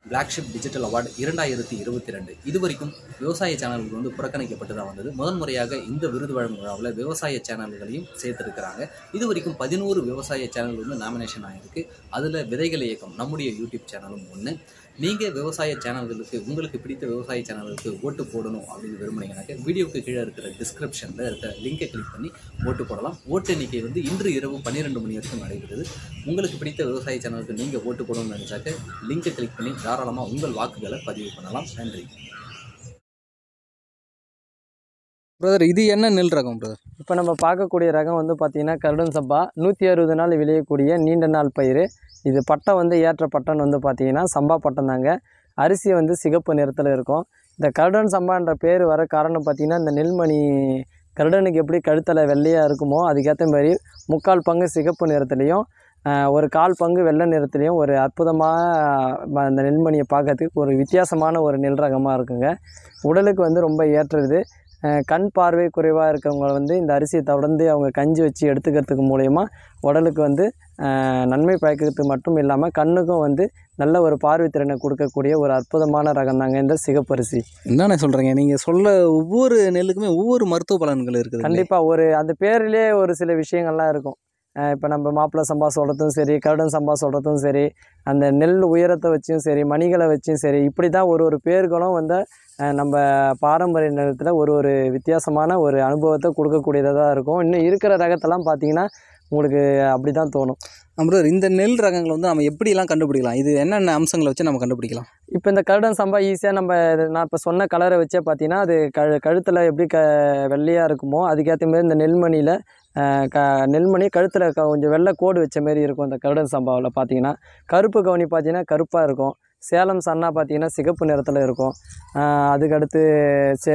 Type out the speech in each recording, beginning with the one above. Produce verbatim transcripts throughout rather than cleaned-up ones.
Flagship digital award இரண்டாயிரத்தி இருபத்தி ரெண்டு இதுவரைக்கும் விவசாய சேனல்கள் வந்து புறக்கணிக்கப்பட்டு தான் வந்தது. முதன் முறையாக இந்த விருது வழங்கும் விழாவில் விவசாய சேனல்களையும் சேர்த்துருக்கிறாங்க. இது வரைக்கும் பதினோரு விவசாய சேனல் வந்து நாமினேஷன் ஆகிருக்கு. அதில் விதைகள் இயக்கம் நம்முடைய யூடியூப் சேனலும் ஒன்று. நீங்கள் விவசாய சேனல்களுக்கு உங்களுக்கு பிடித்த விவசாய சேனல்களுக்கு ஓட்டு போடணும் அப்படின்னு விரும்புனீங்கன்னாக்க வீடியோக்கு கீழே இருக்கிற டிஸ்கிரிப்ஷனில் இருக்கிற லிங்கை கிளிக் பண்ணி ஓட்டு போடலாம். ஓட்டு எண்ணிக்கை வந்து இன்று இரவு பன்னிரெண்டு மணி வரைக்கும் நடைபெறுது. உங்களுக்கு பிடித்த விவசாய சேனலுக்கு நீங்கள் ஓட்டு போடணும்னு நினச்சாக்க லிங்கை கிளிக் பண்ணி தாராளமாக உங்கள் வாக்குகளை பதிவு பண்ணலாம். நன்றி. பிரதர், இது என்ன நெல் ரகம் பிரதர்? இப்போ நம்ம பார்க்கக்கூடிய ரகம் வந்து பார்த்திங்கன்னா கருடன் சம்பா. நூற்றி அறுபது நாள் விளையக்கூடிய நீண்ட நாள் பயிர். இது பட்டம் வந்து ஏற்ற பட்டம் வந்து பார்த்திங்கன்னா சம்பா பட்டம் தாங்க. அரிசி வந்து சிகப்பு நிறத்தில் இருக்கும். இந்த கருடன் சம்பான்ற பேர் வர காரணம் பார்த்திங்கன்னா இந்த நெல்மணி கருடனுக்கு எப்படி கழுத்தில் வெள்ளையாக இருக்குமோ அதுக்கேற்ற மாதிரி முக்கால் பங்கு சிகப்பு நிறத்துலையும் ஒரு கால் பங்கு வெள்ளை நிறத்துலையும் ஒரு அற்புதமாக அந்த நெல்மணியை பார்க்கறதுக்கு ஒரு வித்தியாசமான ஒரு நெல் ரகமாக இருக்குங்க. உடலுக்கு வந்து ரொம்ப ஏற்றது. கண் பார்வை குறைவாக இருக்கவங்க வந்து இந்த அரிசியை தொடர்ந்து அவங்க கஞ்சி வச்சு எடுத்துக்கிறதுக்கு மூலயமா உடலுக்கு வந்து நன்மை பயக்கிறதுக்கு மட்டும் இல்லாமல் கண்ணுக்கும் வந்து நல்ல ஒரு பார்வை திறனை கொடுக்கக்கூடிய ஒரு அற்புதமான ரகம் தாங்க இந்த சிகப்பரிசி. என்னென்ன சொல்கிறீங்க? நீங்கள் சொல்ல ஒவ்வொரு நெல்லுக்குமே ஒவ்வொரு மருத்துவ பலன்கள் இருக்குது. கண்டிப்பாக ஒரு அந்த பேரிலே ஒரு சில விஷயங்கள்லாம் இருக்கும். இப்போ நம்ம மாப்பிள்ளை சம்பா சொல்கிறதும் சரி, கருடன் சம்பா சொல்கிறதும் சரி, அந்த நெல் உயரத்தை வச்சும் சரி, மணிகளை வச்சும் சரி, இப்படி தான் ஒரு ஒரு பேர்களும் வந்து நம்ம பாரம்பரிய நிலத்தில் ஒரு ஒரு வித்தியாசமான ஒரு அனுபவத்தை கொடுக்கக்கூடியதாக தான் இருக்கும். இன்னும் இருக்கிற ரகத்தெல்லாம் பார்த்திங்கன்னா உங்களுக்கு அப்படி தான் தோணும். பிரதர், இந்த நெல் ரகங்களை வந்து நம்ம எப்படிலாம் கண்டுபிடிக்கலாம்? இது என்னென்ன அம்சங்களை வச்சு நம்ம கண்டுபிடிக்கலாம்? இப்போ இந்த கருடன் சம்பா ஈஸியாக நம்ம நான் இப்போ சொன்ன கலரை வச்சே பார்த்தீங்கன்னா அது கழு கழுத்தில் எப்படி க வெள்ளையாக இருக்குமோ அதுக்கேற்ற மாரி இந்த நெல்மணியில் க நெல்மணி கழுத்தில் க கொஞ்சம் வெள்ளை கோடு வச்ச மாரி இருக்கும். இந்த கருடன் சம்பாவில் பார்த்தீங்கன்னா கருப்பு கவுனி பார்த்தீங்கன்னா கருப்பாக இருக்கும். சேலம் சன்னா பார்த்தீங்கன்னா சிகப்பு நிறத்தில் இருக்கும். அதுக்கடுத்து சே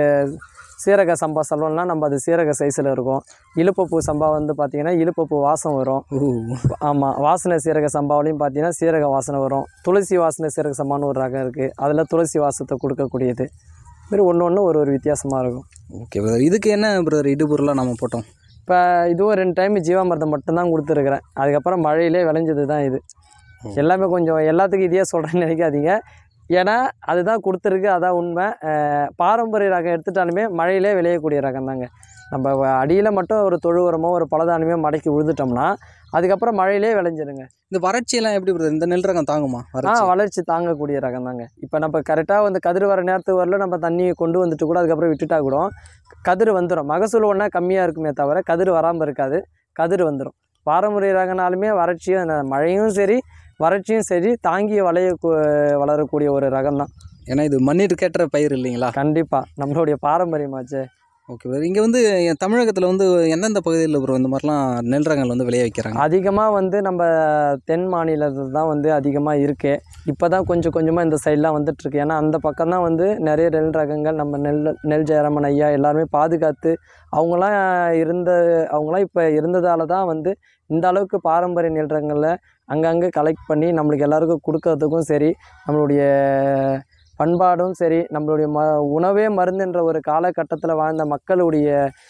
சீரக சம்பா சொல்லணும்னா நம்ம அது சீரக சைஸில் இருக்கும். இலுப்பப்பூ சம்பா வந்து பார்த்திங்கன்னா இலுப்பப்பூ வாசம் வரும். ஆமாம், வாசனை சீரக சம்பாவிலையும் பார்த்தீங்கன்னா சீரக வாசனை வரும். துளசி வாசனை சீரக சம்பான்னு ஒரு ரகம் இருக்குது. அதில் துளசி வாசத்தை கொடுக்கக்கூடியது. இதுமாரி ஒன்று ஒன்று ஒரு ஒரு வித்தியாசமாக இருக்கும். ஓகே பிரதர், இதுக்கு என்ன பிரதர் இடுபொருளாக நம்ம போட்டோம்? இப்போ இதுவும் ரெண்டு டைம் ஜீவாமிர்தம் மட்டும்தான் கொடுத்துருக்குறேன். அதுக்கப்புறம் மழையிலே விளைஞ்சது தான் இது. எல்லாமே கொஞ்சம் எல்லாத்துக்கும் இதையே சொல்கிறேன்னு நினைக்காதீங்க. ஏன்னா அதுதான் கொடுத்துருக்கு, அதான் உண்மை. பாரம்பரிய ரகம் எடுத்துட்டாலுமே மழையிலே விளையக்கூடிய ரகம் தாங்க. நம்ம அடியில் மட்டும் ஒரு தொழு உரமோ ஒரு பலதானியமோ மடக்கி உழுதுட்டோம்னா அதுக்கப்புறம் மழையிலே விளைஞ்சிருங்க. இந்த வறட்சியெல்லாம் எப்படி பிரதர் இந்த நெல் ரகம் தாங்குமா? ஆ வளர்ச்சி தாங்கக்கூடிய ரகம் தாங்க. இப்போ நம்ம கரெக்டாக வந்து கதிர் வர நேரத்துக்கு வரல நம்ம தண்ணியை கொண்டு வந்துட்டு கூட அதுக்கப்புறம் விட்டுட்டா கூட கதிர் வந்துடும். மகசூல் ஒன்றா கம்மியாக இருக்குமே தவிர கதிர் வராமல் இருக்காது. கதிர் வந்துடும். பாரம்பரிய ரகனாலுமே வறட்சியும் மழையும் சரி வறட்சியும் சரி தாங்கி வளைய வளரக்கூடிய ஒரு ரகம் தான். ஏன்னா இது மண்ணிற்கு கேட்ட பயிர் இல்லைங்களா? கண்டிப்பாக நம்மளுடைய பாரம்பரியமாச்சு. ஓகே பிரதர், இங்கே வந்து தமிழகத்தில் வந்து எந்தெந்த பகுதியில் ப்ரோ இந்த மாதிரிலாம் நெல் ரகங்கள் வந்து விளைய வைக்கிறாங்க? அதிகமாக வந்து நம்ம தென் மாநிலத்தில் தான் வந்து அதிகமாக இருக்குது. இப்போ தான் கொஞ்சம் கொஞ்சமாக இந்த சைட்லாம் வந்துட்டுருக்கு. ஏன்னா அந்த பக்கம் தான் வந்து நிறைய நெல் ரகங்கள் நம்ம நெல் நெல் ஜெயராமன் ஐயா எல்லாருமே பாதுகாத்து அவங்களாம் இருந்த அவங்களாம் இப்போ இருந்ததால் தான் வந்து இந்த அளவுக்கு பாரம்பரிய நெல் ரகங்களில் அங்கங்கே கலெக்ட் பண்ணி நம்மளுக்கு எல்லாருக்கும் கொடுக்கறதுக்கும் சரி, நம்மளுடைய பண்பாடும் சரி, நம்மளுடைய ம உணவே மருந்துன்ற ஒரு காலகட்டத்தில் வாழ்ந்த மக்களுடைய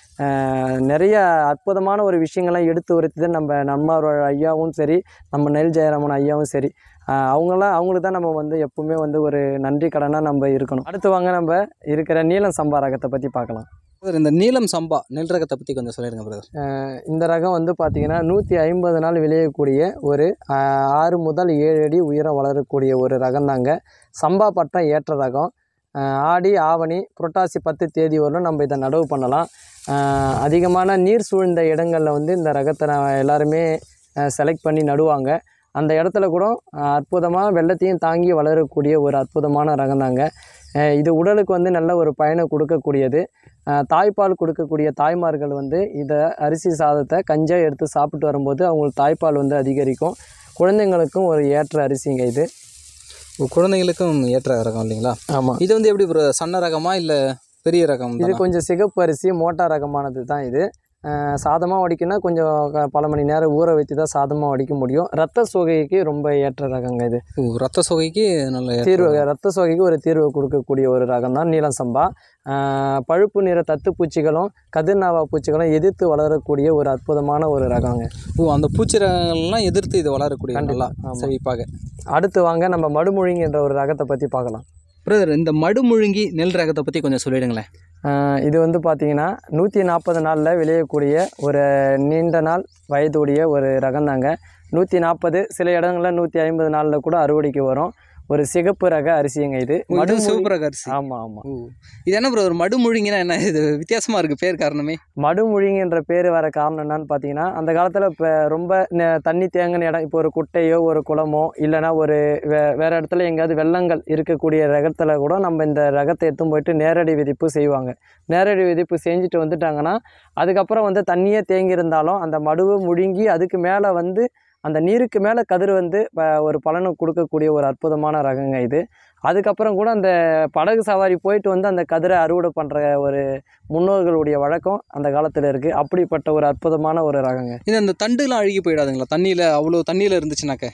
நிறைய அற்புதமான ஒரு விஷயங்கள்லாம் எடுத்து உரைத்தது நம்ம நம்மளோட ஐயாவும் சரி, நம்ம நெல் ஜெயராமன் ஐயாவும் சரி. அவங்களாம் அவங்களுக்கு தான் நம்ம வந்து எப்பவுமே வந்து ஒரு நன்றி கடனாக நம்ம இருக்கணும். அடுத்து வாங்க நம்ம இருக்கிற நீலம் சம்பா ரகத்தை பற்றி பார்க்கலாம். இந்த நீலம் சம்பா நெல் ரகத்தை பற்றி கொஞ்சம் சொல்லிடுங்க பிரதர். இந்த ரகம் வந்து பார்த்திங்கன்னா நூற்றி ஐம்பது நாள் விளையக்கூடிய ஒரு ஆறு முதல் ஏழு அடி உயரம் வளரக்கூடிய ஒரு ரகம் தாங்க. சம்பா பட்டம் ஏற்ற ரகம். ஆடி ஆவணி புரட்டாசி பத்து தேதி வரலும் நம்ம இதை நடவு பண்ணலாம். அதிகமான நீர் சூழ்ந்த இடங்களில் வந்து இந்த ரகத்தை நான் எல்லாருமே செலக்ட் பண்ணி நடுவாங்க. அந்த இடத்துல கூட அற்புதமாக வெள்ளத்தையும் தாங்கி வளரக்கூடிய ஒரு அற்புதமான ரகம் தாங்க. இது உடலுக்கு வந்து நல்ல ஒரு பயனை கொடுக்கக்கூடியது. தாய்ப்பால் கொடுக்கக்கூடிய தாய்மார்கள் வந்து இதை அரிசி சாதத்தை கஞ்சாக எடுத்து சாப்பிட்டு வரும்போது அவங்களுக்கு தாய்ப்பால் வந்து அதிகரிக்கும். குழந்தைங்களுக்கும் ஒரு ஏற்ற அரிசிங்க இது. குழந்தைங்களுக்கும் ஏற்ற ரகம் இல்லைங்களா? ஆமாம். இது வந்து எப்படி சன்ன ரகமா இல்லை பெரிய ரகம்? இது கொஞ்சம் சிகப்பு அரிசி மோட்டா ரகமானது தான் இது. சாதமாக வடிக்கணும்னா கொஞ்சம் க- பல மணி நேரம் ஊற வைத்து தான் சாதமாக வடிக்க முடியும். ரத்த சோகைக்கு ரொம்ப ஏற்ற ரகங்க இது. ஓ ரத்த சோகைக்கு நல்ல தீர்வு ரத்த சோகைக்கு ஒரு தீர்வு கொடுக்கக்கூடிய ஒரு ரகம் தான் நீலம் சம்பா. ஆஹ் பழுப்பு நிற தத்து பூச்சிகளும் கதிர்நாவா பூச்சிகளும் எதிர்த்து வளரக்கூடிய ஒரு அற்புதமான ஒரு ரகங்க. ஓ அந்த பூச்சிரங்கள்லாம் எதிர்த்து இது வளரக்கூடிய கண்டிப்பா. நல்லா ஆமா. செழிப்பாக. அடுத்து வாங்க நம்ம மடுமுழுங்கி என்ற ஒரு ரகத்தை பற்றி பார்க்கலாம். பிரதர் இந்த மடுமுழுங்கி நெல் ரகத்தை பற்றி கொஞ்சம் சொல்லிடுங்களேன். ஆஹ் இது வந்து பார்த்திங்கன்னா நூற்றி நாற்பது நாளில் விளையக்கூடிய ஒரு நீண்ட நாள் வயதுடைய ஒரு ரகம் தாங்க. நூற்றி நாற்பது சில இடங்களில் நூற்றி ஐம்பது நாளில் கூட அறுவடைக்கு வரும் ஒரு சிகப்பு ரக அரிசிங்க இது. மடு சிவப்பு ரக அரிசி. ஆமாம் ஆமாம். ஓ இது என்ன பிரதர் மடுமுழுங்கினா என்ன இது வித்தியாசமாக இருக்குது பேர் காரணமே? மடுமுழுங்கி என்ற பேர் வர காரணம் என்னன்னு பார்த்தீங்கன்னா அந்த காலத்தில் இப்போ ரொம்ப நெ- தண்ணி தேங்கின இடம், இப்போ ஒரு குட்டையோ ஒரு குளமோ இல்லைன்னா ஒரு வே வேறு இடத்துல எங்கேயாவது வெள்ளங்கள் இருக்கக்கூடிய ரகத்தில் கூட நம்ம இந்த ரகத்தை எடுத்து போயிட்டு நேரடி விதிப்பு செய்வாங்க. நேரடி விதிப்பு செஞ்சுட்டு வந்துட்டாங்கன்னா அதுக்கப்புறம் வந்து தண்ணியே தேங்கியிருந்தாலும் அந்த மடுவை முழுங்கி அதுக்கு மேலே வந்து அந்த நீருக்கு மேலே கதிர் வந்து ப- ஒரு பலனை கொடுக்கக்கூடிய ஒரு அற்புதமான ரகங்க இது. அதுக்கப்புறம் கூட அந்த படகு சவாரி போயிட்டு வந்து அந்த கதிரை அறுவடை பண்ணுற ஒரு முன்னோர்களுடைய வழக்கம் அந்த காலத்தில் இருக்குது. அப்படிப்பட்ட ஒரு அற்புதமான ஒரு ரகங்க. இது அந்த தண்டுலாம் அழுகி போயிடாதுங்களா தண்ணியில்? அவ்வளோ தண்ணியில் இருந்துச்சுனாக்க?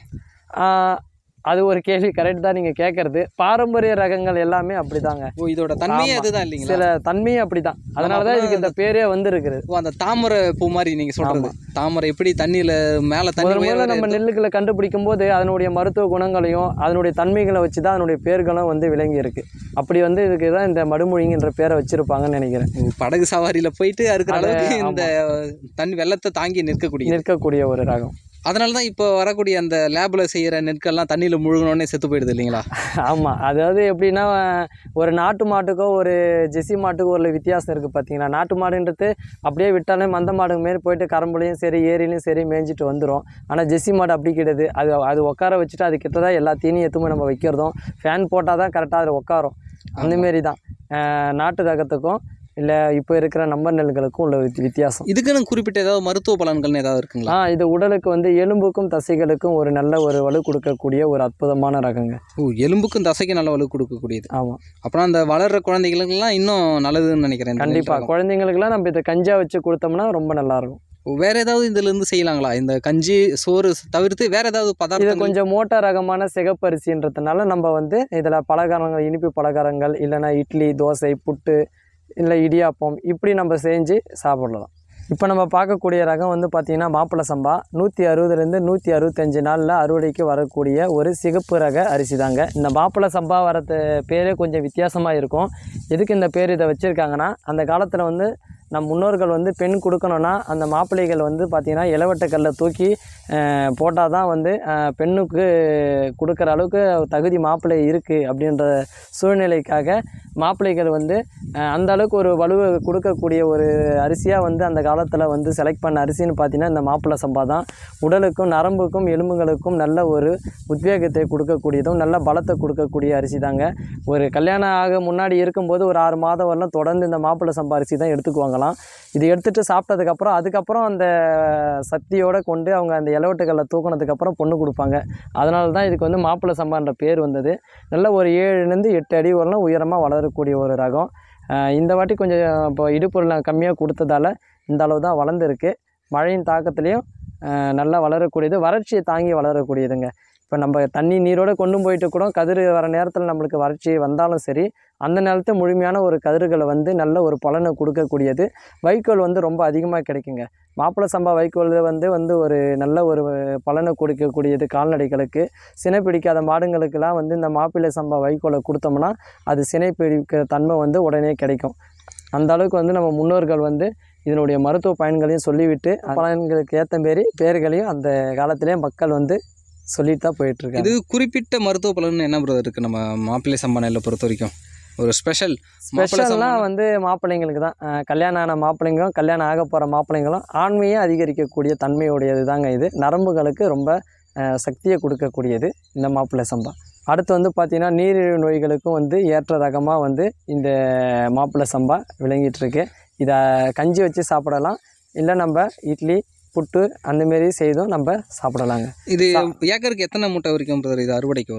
ஆஹ் அது ஒரு கேள்வி கரெக்ட் தான் நீங்கள் கேட்குறது. பாரம்பரிய ரகங்கள் எல்லாமே அப்படி தாங்க. ஓ இதோட தன்மையே ஆமா. அதுதான் இல்லைங்களா? சில தன்மையும் அப்படி தான். அதனால தான் இதுக்கு இந்த பேரே வந்துருக்குது. ஓ அந்த தாமரை பூ மாதிரி நீங்கள் சொல்கிறது. தாமரை எப்படி தண்ணியில் மேலே தண்ணி முதல்ல உயர நம்ம நெல்லுக்களை கண்டுபிடிக்கும் போது அதனுடைய மருத்துவ குணங்களையும் அதனுடைய தன்மைகளை வச்சு தான் அதனுடைய பேர்களும் வந்து விளங்கி இருக்கு. அப்படி வந்து இதுக்கு தான் இந்த மடுமொழிங்கிற பேரை வச்சிருப்பாங்கன்னு நினைக்கிறேன். ஓ, படகு சவாரியில் போயிட்டு இருக்கிற அது, அளவுக்கு இந்த தண்ணி வெள்ளத்தை தாங்கி நிற்கக்கூடிய நிற்கக்கூடிய ஒரு ரகம். அதனால தான் இப்போ வரக்கூடிய அந்த லேபில் செய்கிற நெற்கள்லாம் தண்ணியில் முழுகினோடனே செத்து போயிடுது இல்லைங்களா? ஆமாம். அதாவது எப்படின்னா ஒரு நாட்டு மாட்டுக்கோ ஒரு ஜெர்சி மாட்டுக்கோ ஒரு வித்தியாசம் இருக்குது பார்த்தீங்கன்னா. நாட்டு மாடுன்றது அப்படியே விட்டாலே மந்த மாடு மாரி போயிட்டு கரம்புலையும் சரி ஏரியிலையும் சரி மேய்ஞ்சிட்டு வந்துடும். ஆனால் ஜெர்சி மாடு அப்படி கிடையாது. அது அது உட்கார வச்சுட்டு அது கிட்ட தான் எல்லா தீனியும் எத்துமே நம்ம வைக்கிறதும் ஃபேன் போட்டால் தான் கரெக்டாக அதில் உட்காரும். அந்தமாரி தான் அஹ் நாட்டு ரகத்துக்கும் இல்லை இப்போ இருக்கிற நம்பர் நெல்களுக்கும் உள்ள வித்- வித்தியாசம். இதுக்குன்னு குறிப்பிட்ட ஏதாவது மருத்துவ பலன்கள்னு ஏதாவது இருக்குங்களா? ஆ இது உடலுக்கு வந்து எலும்புக்கும் தசைகளுக்கும் ஒரு நல்ல ஒரு வலு கொடுக்கக்கூடிய ஒரு அற்புதமான ரகங்க. ஓ எலும்புக்கும் தசைக்கும் நல்ல வலு கொடுக்கக்கூடியது. ஆமாம். அப்புறம் அந்த வளர்கிற குழந்தைகளுக்கெல்லாம் இன்னும் நல்லதுன்னு நினைக்கிறேன் இந்த நெல் கண்டிப்பாக ரகம். குழந்தைங்களுக்குலாம் நம்ம இதை கஞ்சா வச்சு கொடுத்தோம்னா ரொம்ப நல்லாயிருக்கும். ஓ, வேற ஏதாவது இதுல இருந்து செய்யலாங்களா? இந்த கஞ்சி சோறு தவிர்த்து வேற ஏதாவது இது பதார்த்தம்? கொஞ்சம் மோட்டா ரகமான சிகப்பரிசின்றதுனால நம்ம வந்து இதில் பலகாரங்கள் இனிப்பு பலகாரங்கள் இல்லைன்னா இட்லி தோசை புட்டு இல்லை இடியாப்பம் இப்படி நம்ம செஞ்சு சாப்பிடலாம். இப்போ நம்ம பார்க்கக்கூடிய ரகம் வந்து பார்த்திங்கன்னா மாப்பிள்ளை சம்பா. நூற்றி அறுபதுலேருந்து நூற்றி அறுபத்தஞ்சு நாளில் அறுவடைக்கு வரக்கூடிய ஒரு சிகப்பு ரக அரிசி தாங்க. இந்த மாப்பிள்ளை சம்பா வரது பேரே கொஞ்சம் வித்தியாசமாக இருக்கும். எதுக்கு இந்த பேர் இதை வச்சுருக்காங்கன்னா அந்த காலத்தில் வந்து நம் முன்னோர்கள் வந்து பெண் கொடுக்கணுன்னா அந்த மாப்பிள்ளைகள் வந்து பார்த்திங்கன்னா இளவட்டக்கல்லை தூக்கி போட்டால் தான் வந்து அஹ், பெண்ணுக்கு கொடுக்குற அளவுக்கு தகுதி மாப்பிள்ளை இருக்குது அப்படின்ற சூழ்நிலைக்காக மாப்பிள்ளைகள் வந்து அஹ், அந்த அளவுக்கு ஒரு வலுவை கொடுக்கக்கூடிய ஒரு அரிசியாக வந்து அந்த காலத்தில் வந்து செலக்ட் பண்ண அரிசின்னு பார்த்தீங்கன்னா இந்த மாப்பிள்ளை சம்பா தான். உடலுக்கும் நரம்புக்கும் எலும்புகளுக்கும் நல்ல ஒரு உத்வேகத்தை கொடுக்கக்கூடியதும் நல்ல பலத்தை கொடுக்கக்கூடிய அரிசி தாங்க. ஒரு கல்யாணம் ஆக முன்னாடி இருக்கும்போது ஒரு ஆறு மாதம் வரலாம் தொடர்ந்து இந்த மாப்பிள்ளை சம்பா அரிசி தான் எடுத்துக்குவாங்களாம். இது எடுத்துகிட்டு சாப்பிட்டதுக்கப்புறம் அதுக்கப்புறம் அந்த சக்தியோடு கொண்டு அவங்க அந்த இலவட்டுகளை தூக்கினதுக்கப்புறம் பொண்ணு கொடுப்பாங்க. அதனால தான் இதுக்கு வந்து மாப்பிள்ளை சம்பான்ற பேர் வந்தது. நல்ல ஒரு ஏழுலேருந்து எட்டு அடி வரலாம் உயரமாக வளரக்கூடிய ஒரு ரகம். அஹ் இந்த வாட்டி கொஞ்சம் இப்போ இடுப்பொருள் கம்மியாக கொடுத்ததால இந்த அளவு தான் வளர்ந்துருக்கு. மழையின் தாக்கத்துலேயும் அஹ் நல்லா வளரக்கூடியது, வறட்சியை தாங்கி வளரக்கூடியதுங்க. இப்போ நம்ம தண்ணி நீரோடு கொண்டு போயிட்டு கூட கதிர் வர நேரத்தில் நம்மளுக்கு வறட்சி வந்தாலும் சரி அந்த நேரத்தில் முழுமையான ஒரு கதிர்களை வந்து நல்ல ஒரு பலனை கொடுக்கக்கூடியது. வைக்கோல் வந்து ரொம்ப அதிகமாக கிடைக்குங்க. மாப்பிள்ளை சம்பா வைக்கோல் வந்து வந்து ஒரு நல்ல ஒரு பலனை கொடுக்கக்கூடியது. கால்நடைகளுக்கு சினை பிடிக்காத மாடுங்களுக்கெல்லாம் வந்து இந்த மாப்பிள்ளை சம்பா வைக்கோலை கொடுத்தோம்னா அது சினை பிடிக்கிற தன்மை வந்து உடனே கிடைக்கும். அந்த அளவுக்கு வந்து நம்ம முன்னோர்கள் வந்து இதனுடைய மருத்துவ பயன்களையும் சொல்லிவிட்டு பலன்களுக்கு ஏற்ற மாரி பேர்களையும் அந்த காலத்திலே மக்கள் வந்து சொல்லிட்டு தான் போயிட்டுருக்காங்க. இது குறிப்பிட்ட மருத்துவ பலன் என்ன பிரதர் இருக்குது நம்ம மாப்பிள்ளை சம்பா நெல்லை பொறுத்த வரைக்கும்? ஒரு ஸ்பெஷல் ஸ்பெஷல்னால் வந்து மாப்பிள்ளைங்களுக்கு தான். அஹ் கல்யாணம் ஆன மாப்பிள்ளைங்களும் கல்யாணம் ஆக போகிற மாப்பிள்ளைங்களும் ஆண்மையை அதிகரிக்கக்கூடிய தன்மையுடையது தாங்க இது. நரம்புகளுக்கு ரொம்ப அஹ், சக்தியை கொடுக்கக்கூடியது இந்த மாப்பிள்ளை சம்பா. அடுத்து வந்து பார்த்திங்கன்னா நீரிழிவு நோய்களுக்கும் வந்து ஏற்ற ரகமாக வந்து இந்த மாப்பிள்ளை சம்பா விளங்கிட்டுருக்கு. இதை கஞ்சி வச்சு சாப்பிடலாம், இல்லை நம்ம இட்லி புட்டு அந்தமாரி செய்தும் நம்ம சாப்பிடலாங்க. இது ஏக்கருக்கு எத்தனை மூட்டை வரைக்கும் பிரதர் இது அறுவடைக்கு வரும்?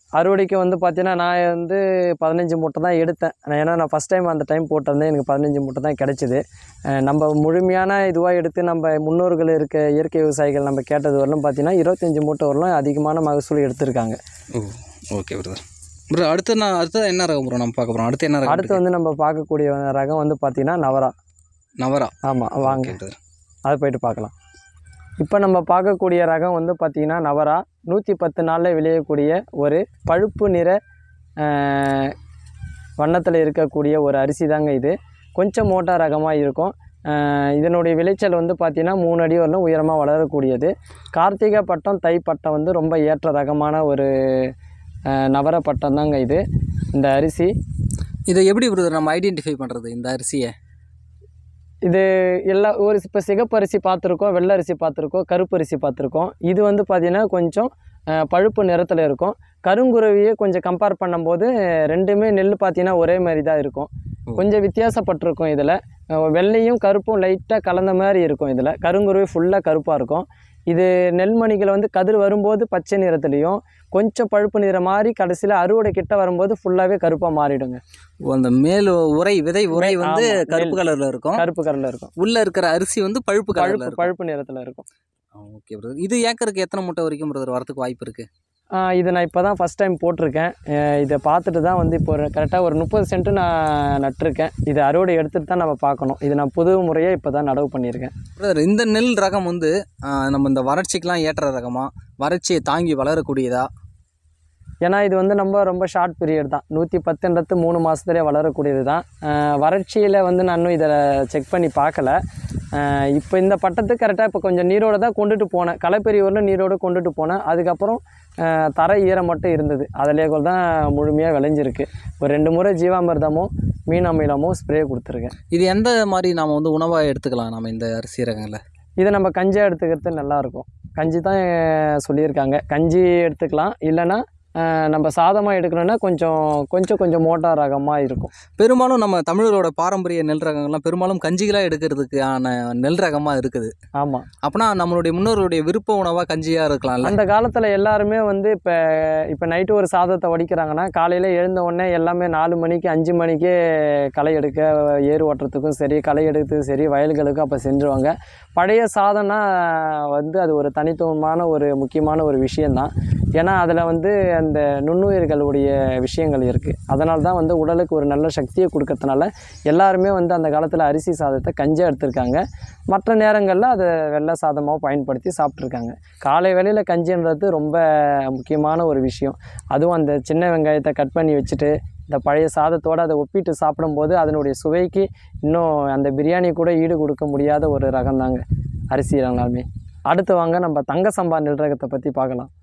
அறுவடைக்கு வந்து பார்த்தீங்கன்னா நான் வந்து பதினஞ்சு மூட்டை தான் எடுத்தேன். ஏன்னா நான் ஃபஸ்ட் டைம் அந்த டைம் போட்டிருந்தேன். எனக்கு பதினஞ்சு மூட்டை தான் கிடச்சிது. நம்ம முழுமையான இதுவாக எடுத்து நம்ம முன்னோர்கள் இருக்க இயற்கை விவசாயிகள் நம்ம கேட்டது வரலும் பார்த்தீங்கன்னா இருபத்தஞ்சி மூட்டை வரலும் அதிகமான மகசூல் எடுத்திருக்காங்க. ஓ ஓகே பிரதர். ப்ரோ அடுத்து நான் அடுத்து என்ன ரகம் ப்ரோ நம்ம பார்க்க போகிறோம்? அடுத்து என்ன ரகம்? அடுத்து வந்து நம்ம பார்க்கக்கூடிய ரகம் வந்து பார்த்தீங்கன்னா நவரா. நவரா, ஆமாம், வாங்க அதை போய்ட்டு பார்க்கலாம். இப்போ நம்ம பார்க்கக்கூடிய ரகம் வந்து பார்த்திங்கன்னா நவரா. நூற்றி பத்து நாளில் விளையக்கூடிய ஒரு பழுப்பு நிற வண்ணத்தில் இருக்கக்கூடிய ஒரு அரிசி தாங்க இது. கொஞ்சம் மோட்டா ரகமாக இருக்கும். இதனுடைய விளைச்சல் வந்து பார்த்திங்கன்னா மூணு அடி வரலும் உயரமாக வளரக்கூடியது. கார்த்திகை பட்டம் தை பட்டம் வந்து ரொம்ப ஏற்ற ரகமான ஒரு நவர பட்டம் தாங்க இது இந்த அரிசி. இதை எப்படி பிரதர் நம்ம ஐடென்டிஃபை பண்ணுறது இந்த அரிசியை? இது எல்லா ஒரு இப்போ சிகப்பு அரிசி பார்த்துருக்கோம், வெள்ளை அரிசி பார்த்துருக்கோம், கருப்பு அரிசி பார்த்துருக்கோம். இது வந்து பார்த்திங்கன்னா கொஞ்சம் பழுப்பு நிறத்தில் இருக்கும். கருங்குருவியை கொஞ்சம் கம்பேர் பண்ணும்போது ரெண்டுமே நெல் பார்த்திங்கன்னா ஒரே மாதிரி தான் இருக்கும். கொஞ்சம் வித்தியாசப்பட்டிருக்கும். இதில் வெள்ளையும் கருப்பும் லைட்டாக கலந்த மாதிரி இருக்கும். இதில் கருங்குருவி ஃபுல்லாக கருப்பாக இருக்கும். இது நெல்மணிகள் வந்து கதிர் வரும்போது பச்சை நிறத்துலையும் கொஞ்சம் பழுப்பு நிற மாதிரி கடைசியில் அறுவடை கிட்ட வரும்போது ஃபுல்லாகவே கருப்பாக மாறிடுங்க. அந்த மேல் உரை விதை உரை வந்து கருப்பு கலரில் இருக்கும். கருப்பு கலரில் இருக்கும். உள்ளே இருக்கிற அரிசி வந்து பழுப்பு கலரில் பழுப்பு நிறத்தில் இருக்கும். Okay brother. இது ஏக்கருக்கு எத்தனை மூட்டை வரைக்கும் பிரதர் வரதுக்கு வாய்ப்பு இருக்குது? இதை நான் இப்போ தான் ஃபஸ்ட் டைம் போட்டிருக்கேன். இதை பார்த்துட்டு தான் வந்து இப்போ கரெக்டாக ஒரு முப்பது சென்ட்டு நான் நட்டிருக்கேன். இது அறுவடை எடுத்துகிட்டு தான் நம்ம பார்க்கணும். இது நான் புது முறையாக இப்போ தான் நடவு பண்ணியிருக்கேன். பிரதர் இந்த நெல் ரகம் வந்து நம்ம இந்த வறட்சிக்கெலாம் ஏற்ற ரகமாக, வறட்சியை தாங்கி வளரக்கூடியதா? ஏன்னா இது வந்து நம்ம ரொம்ப ஷார்ட் பீரியட் தான். நூற்றி பத்துன்றது மூணு மாதத்துலேயே வளரக்கூடியது தான். வறட்சியில் வந்து நான் இன்னும் இதை செக் பண்ணி பார்க்கல. இப்போ இந்த பட்டத்துக்கு கரெக்டாக இப்போ கொஞ்சம் நீரோடு தான் கொண்டுட்டு போனேன். களைப்பெரியவரில் நீரோடு கொண்டுட்டு போனேன். அதுக்கப்புறம் தரை ஈரம் மட்டும் இருந்தது. அதிலே கூட தான் முழுமையாக விளைஞ்சிருக்கு. ஒரு ரெண்டு முறை ஜீவாமிர்தமும் மீன் அமிலமும் ஸ்ப்ரே கொடுத்துருக்கேன். இது எந்த மாதிரி நாம் வந்து உணவாக எடுத்துக்கலாம் நம்ம இந்த அரிசி ரகங்களை? இதை நம்ம கஞ்சியாக எடுத்துக்கிறது நல்லாயிருக்கும். கஞ்சி தான் சொல்லியிருக்காங்க. கஞ்சி எடுத்துக்கலாம். இல்லைன்னா நம்ம சாதமாக எடுக்கணும்னா கொஞ்சம் கொஞ்சம் கொஞ்சம் மோட்டா ரகமாக இருக்கும். பெரும்பாலும் நம்ம தமிழரோட பாரம்பரிய நெல் ரகங்கள்லாம் பெரும்பாலும் கஞ்சிகளாக எடுக்கிறதுக்கான நெல் ரகமாக இருக்குது. ஆமாம். அப்படின்னா நம்மளுடைய முன்னோர்களுடைய விருப்ப உணவாக கஞ்சியாக இருக்கலாம். அந்த காலத்தில் எல்லாருமே வந்து இப்போ இப்போ நைட்டு ஒரு சாதத்தை வடிக்கிறாங்கன்னா காலையில் எழுந்த உடனே எல்லாமே நாலு மணிக்கு அஞ்சு மணிக்கே களை எடுக்க, ஏறு ஓட்டுறதுக்கும் சரி, களை எடுக்கிறதுக்கும் சரி, வயல்களுக்கும் அப்போ சென்றுவாங்க. பழைய சாதம்னா வந்து அது ஒரு தனித்துவமான ஒரு முக்கியமான ஒரு விஷயந்தான். ஏன்னா அதில் வந்து அந்த நுண்ணுயிர்களுடைய விஷயங்கள் இருக்குது. அதனால தான் வந்து உடலுக்கு ஒரு நல்ல சக்தியை கொடுக்கறதுனால எல்லாருமே வந்து அந்த காலத்தில் அரிசி சாதத்தை கஞ்சியாக எடுத்திருக்காங்க. மற்ற நேரங்களில் அதை வெள்ளை சாதமாக பயன்படுத்தி சாப்பிட்ருக்காங்க. காலை வேளையில் கஞ்சின்றது ரொம்ப முக்கியமான ஒரு விஷயம். அதுவும் அந்த சின்ன வெங்காயத்தை கட் பண்ணி வச்சுட்டு இந்த பழைய சாதத்தோடு அதை ஒப்பிட்டு சாப்பிடும்போது அதனுடைய சுவைக்கு இன்னும் அந்த பிரியாணி கூட ஈடு கொடுக்க முடியாத ஒரு ரகம் தாங்க அரிசி ரகங்களாலுமே. அடுத்து வாங்க நம்ம தங்க சம்பா நெல் ரகத்தை பற்றி பார்க்கலாம்.